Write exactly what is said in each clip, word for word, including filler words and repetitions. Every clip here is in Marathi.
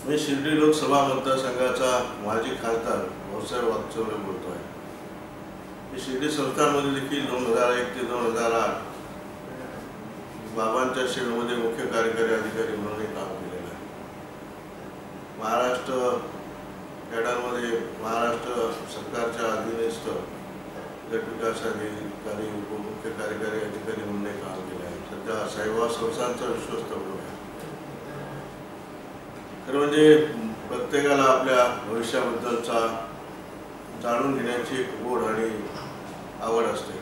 मी शिर्डी लोकसभा मतदारसंघाचा माजी खासदार भाऊसाहेब वागचौरे बोलतो आहे. मी शिर्डी संस्थांमध्ये देखील दोन हजार एक ते दोन हजार आठ बाबांच्या सेवेमध्ये मुख्य कार्यकारी अधिकारी म्हणून काम केलेलं आहे. महाराष्ट्र कॅडरमध्ये महाराष्ट्र सरकारच्या अधीनस्थ गट विकास अधिकारी उपमुख्य कार्यकारी अधिकारी म्हणून काम केलं आहे. सध्या साहेबा संस्थांचा विश्वस्त म्हणून आहे. खरं म्हणजे प्रत्येकाला आपल्या भविष्याबद्दलचा जाणून घेण्याची एक ओढ आणि आवड असते.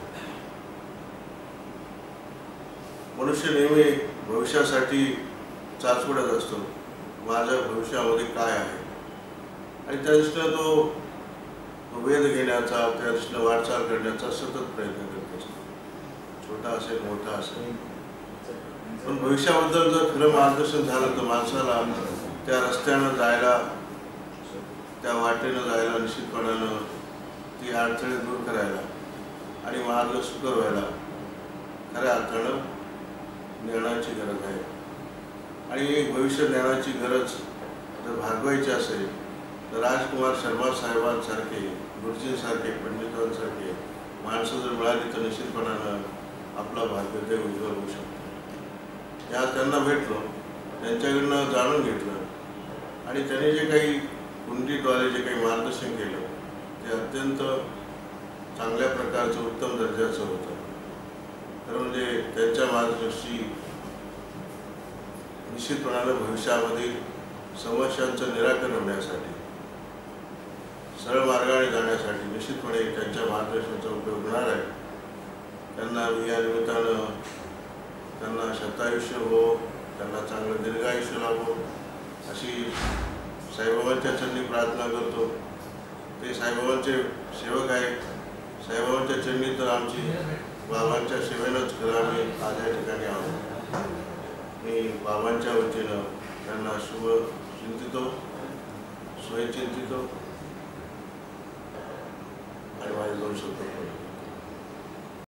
मनुष्य नेहमी भविष्यासाठी चाचपडत असतो, माझ्या भविष्यामध्ये काय आहे, आणि त्या दृष्टीने तो वेध घेण्याचा, त्या दृष्टीने वाटचाल करण्याचा सतत प्रयत्न करत असतो, छोटा असेल मोठा असेल. पण भविष्याबद्दल जर खरं मार्गदर्शन झालं तर माणसाला त्या रस्त्यानं जायला, त्या वाटेनं जायला, निश्चितपणानं ती अडचणी दूर करायला आणि मार्ग सुकर व्हायला खऱ्या अर्थानं ज्ञानाची गरज आहे. आणि भविष्य ज्ञानाची गरज जर भागवायची असेल तर राजकुमार शर्मा साहेबांसारखे, गुरुजींसारखे, पंडितांसारखे माणसं जर मिळाली तर निश्चितपणानं आपला भाग्योदय उज्ज्वल होऊ शकतो. या त्यांना भेटलो, त्यांच्याकडनं जाणून घेतलं आणि त्यांनी जे काही कुंडलीद्वारे जे काही मार्गदर्शन केलं ते अत्यंत चांगल्या प्रकारचं, उत्तम दर्जाचं होतं. तर म्हणजे त्यांच्या मार्गदर्शी निश्चितपणानं भविष्यामध्ये समस्यांचं निराकरण होण्यासाठी, सरळ मार्गाने जाण्यासाठी निश्चितपणे त्यांच्या मार्गदर्शनाचा उपयोग होणार आहे. त्यांना मी या निमित्तानं त्यांना शतायुष्य हो, त्यांना चांगलं दीर्घायुष्य लाभो अशी साईबाबांच्या चरणी प्रार्थना करतो. ते साईबाबांचे सेवक आहेत. साईबाबांच्या चरणी तर आमची बाबांच्या सेवेनंच खरं आम्ही आज या ठिकाणी आहोत. मी बाबांच्या वतीनं त्यांना शुभ चिंतितो, सोयी चिंतितो आणि माझे दोन शब्द